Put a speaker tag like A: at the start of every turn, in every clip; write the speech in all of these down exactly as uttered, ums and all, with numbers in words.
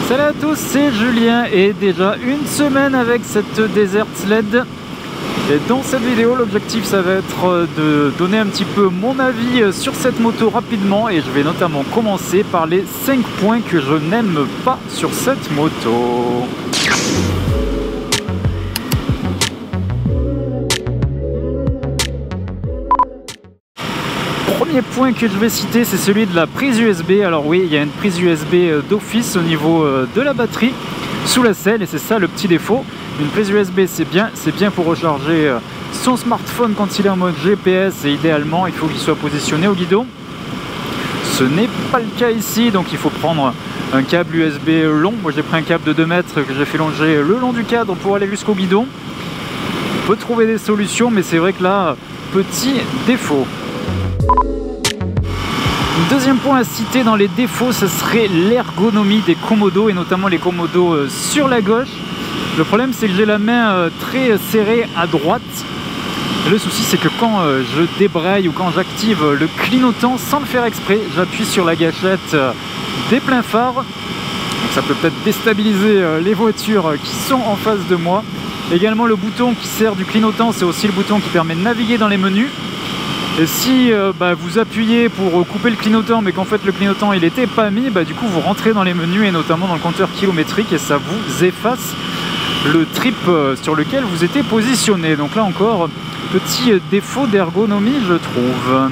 A: Salut à tous, c'est Julien et déjà une semaine avec cette Desert Sled. Et dans cette vidéo, l'objectif ça va être de donner un petit peu mon avis sur cette moto rapidement et je vais notamment commencer par les cinq points que je n'aime pas sur cette moto. Premier point que je vais citer, c'est celui de la prise U S B. Alors oui, il y a une prise U S B d'office au niveau de la batterie sous la selle et c'est ça le petit défaut. Une prise U S B c'est bien, c'est bien pour recharger son smartphone quand il est en mode G P S et idéalement il faut qu'il soit positionné au guidon. Ce n'est pas le cas ici, donc il faut prendre un câble U S B long. Moi j'ai pris un câble de deux mètres que j'ai fait longer le long du cadre pour aller jusqu'au guidon. On peut trouver des solutions mais c'est vrai que là, petit défaut. Deuxième point à citer dans les défauts, ce serait l'ergonomie des commodos et notamment les commodos sur la gauche. Le problème c'est que j'ai la main très serrée à droite. Le souci c'est que quand je débraye ou quand j'active le clignotant sans le faire exprès, j'appuie sur la gâchette des pleins phares. Donc ça peut peut-être déstabiliser les voitures qui sont en face de moi. Également le bouton qui sert du clignotant, c'est aussi le bouton qui permet de naviguer dans les menus. Et si euh, bah, vous appuyez pour couper le clignotant mais qu'en fait le clignotant il n'était pas mis, bah, du coup vous rentrez dans les menus et notamment dans le compteur kilométrique et ça vous efface le trip sur lequel vous étiez positionné. Donc là encore, petit défaut d'ergonomie je trouve.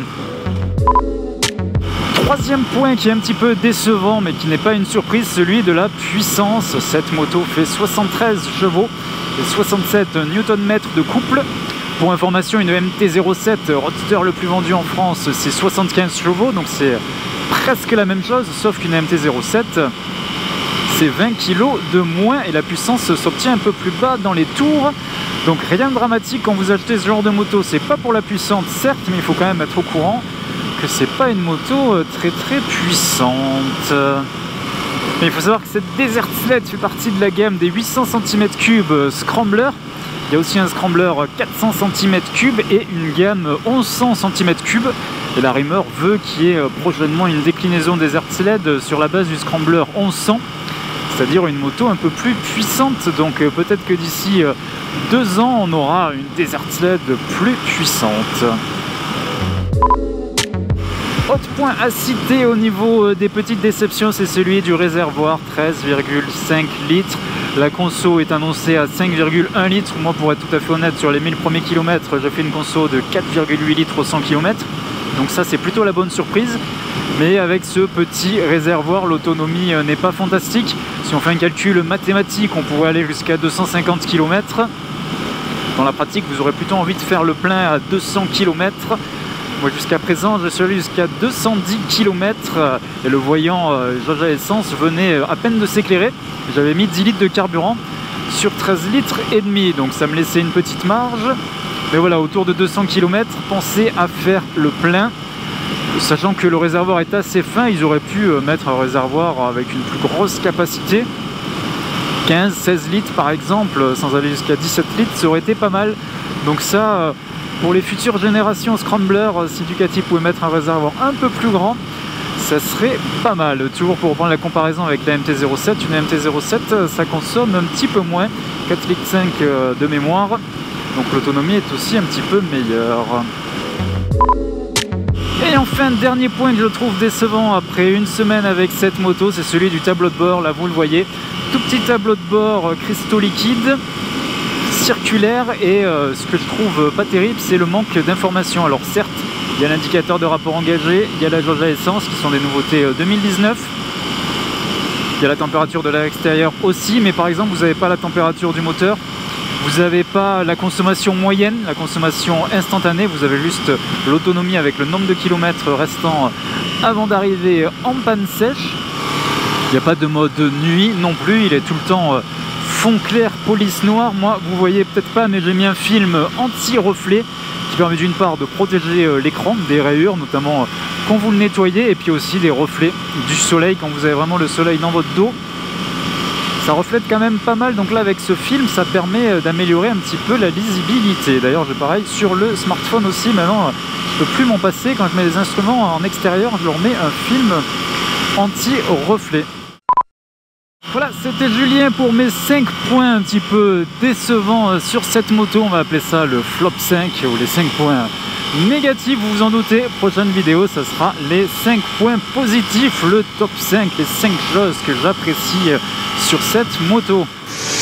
A: Troisième point qui est un petit peu décevant mais qui n'est pas une surprise, celui de la puissance. Cette moto fait soixante-treize chevaux et soixante-sept newton mètres de couple. Pour information, une M T zéro sept roadster le plus vendu en France, c'est soixante-quinze chevaux, donc c'est presque la même chose, sauf qu'une M T zéro sept, c'est vingt kilos de moins et la puissance s'obtient un peu plus bas dans les tours. Donc rien de dramatique quand vous achetez ce genre de moto, c'est pas pour la puissance certes, mais il faut quand même être au courant que c'est pas une moto très très puissante. Mais il faut savoir que cette Desert Sled fait partie de la gamme des huit cents centimètres cubes Scrambler. Il y a aussi un Scrambler quatre cents centimètres cubes et une gamme onze cents centimètres cubes. Et la Rimmer veut qu'il y ait prochainement une déclinaison Desert Sled sur la base du Scrambler onze cents, c'est-à-dire une moto un peu plus puissante. Donc peut-être que d'ici deux ans, on aura une Desert Sled plus puissante. Autre point à citer au niveau des petites déceptions, c'est celui du réservoir, treize virgule cinq litres. La conso est annoncée à cinq virgule un litres. Moi, pour être tout à fait honnête, sur les mille premiers kilomètres, j'ai fait une conso de quatre virgule huit litres au cent kilomètres. Donc ça, c'est plutôt la bonne surprise. Mais avec ce petit réservoir, l'autonomie n'est pas fantastique. Si on fait un calcul mathématique, on pourrait aller jusqu'à deux cent cinquante kilomètres. Dans la pratique, vous aurez plutôt envie de faire le plein à deux cents kilomètres. Moi jusqu'à présent je suis allé jusqu'à deux cent dix kilomètres et le voyant euh, Jaja Essence venait à peine de s'éclairer. J'avais mis dix litres de carburant sur treize litres et demi, donc ça me laissait une petite marge. Mais voilà, autour de deux cents kilomètres, pensez à faire le plein. Sachant que le réservoir est assez fin, ils auraient pu mettre un réservoir avec une plus grosse capacité. quinze seize litres par exemple, sans aller jusqu'à dix-sept litres, ça aurait été pas mal. Donc ça... Pour les futures générations Scrambler, si Ducati pouvait mettre un réservoir un peu plus grand, ça serait pas mal. Toujours pour reprendre la comparaison avec la M T zéro sept, une M T zéro sept, ça consomme un petit peu moins, quatre virgule cinq litres de mémoire, donc l'autonomie est aussi un petit peu meilleure. Et enfin, dernier point que je trouve décevant après une semaine avec cette moto, c'est celui du tableau de bord. Là, vous le voyez, tout petit tableau de bord cristaux liquides, circulaire, et euh, ce que je trouve pas terrible, c'est le manque d'informations. Alors certes, il y a l'indicateur de rapport engagé, il y a la jauge à essence qui sont des nouveautés euh, deux mille dix-neuf. Il y a la température de l'air extérieur aussi, mais par exemple, vous n'avez pas la température du moteur. Vous n'avez pas la consommation moyenne, la consommation instantanée, vous avez juste l'autonomie avec le nombre de kilomètres restant avant d'arriver en panne sèche. Il n'y a pas de mode nuit non plus, il est tout le temps fond clair, police noire. Moi, vous voyez peut-être pas, mais j'ai mis un film anti-reflet qui permet d'une part de protéger l'écran des rayures, notamment quand vous le nettoyez, et puis aussi des reflets du soleil quand vous avez vraiment le soleil dans votre dos. Ça reflète quand même pas mal, donc là avec ce film ça permet d'améliorer un petit peu la lisibilité. D'ailleurs j'ai pareil sur le smartphone aussi, maintenant je peux plus m'en passer, quand je mets les instruments en extérieur je leur mets un film anti-reflet. Voilà, c'était Julien pour mes cinq points un petit peu décevants sur cette moto. On va appeler ça le flop cinq ou les cinq points négatifs, vous vous en doutez. Prochaine vidéo, ça sera les cinq points positifs, le top cinq, les cinq choses que j'apprécie sur cette moto.